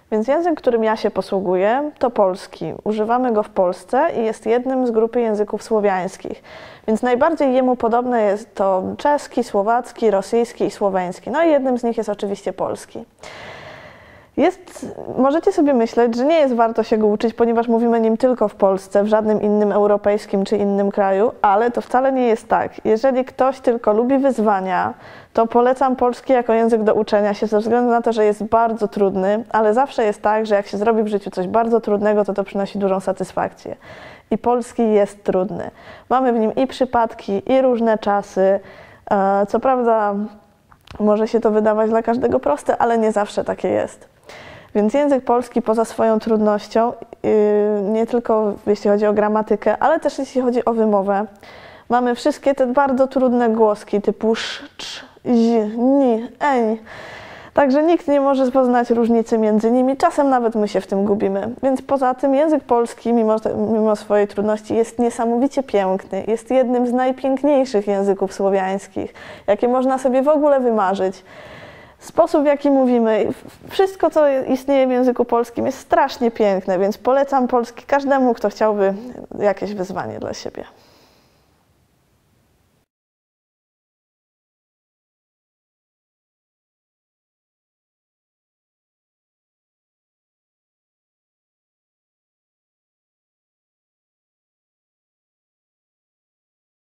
Więc język, którym ja się posługuję, to polski. Używamy go w Polsce i jest jednym z grupy języków słowiańskich. Więc najbardziej jemu podobne jest to czeski, słowacki, rosyjski i słoweński. No i jednym z nich jest oczywiście polski. Możecie sobie myśleć, że nie jest warto się go uczyć, ponieważ mówimy nim tylko w Polsce, w żadnym innym europejskim czy innym kraju, ale to wcale nie jest tak. Jeżeli ktoś tylko lubi wyzwania, to polecam polski jako język do uczenia się ze względu na to, że jest bardzo trudny, ale zawsze jest tak, że jak się zrobi w życiu coś bardzo trudnego, to przynosi dużą satysfakcję. I polski jest trudny. Mamy w nim i przypadki, i różne czasy. Co prawda może się to wydawać dla każdego proste, ale nie zawsze takie jest. Więc język polski poza swoją trudnością, nie tylko jeśli chodzi o gramatykę, ale też jeśli chodzi o wymowę, mamy wszystkie te bardzo trudne głoski typu sz, cz, ź, ni, eń. Także nikt nie może poznać różnicy między nimi, czasem nawet my się w tym gubimy. Więc poza tym język polski, mimo swojej trudności, jest niesamowicie piękny. Jest jednym z najpiękniejszych języków słowiańskich, jakie można sobie w ogóle wymarzyć. Sposób, w jaki mówimy, wszystko, co istnieje w języku polskim, jest strasznie piękne, więc polecam polski każdemu, kto chciałby jakieś wyzwanie dla siebie.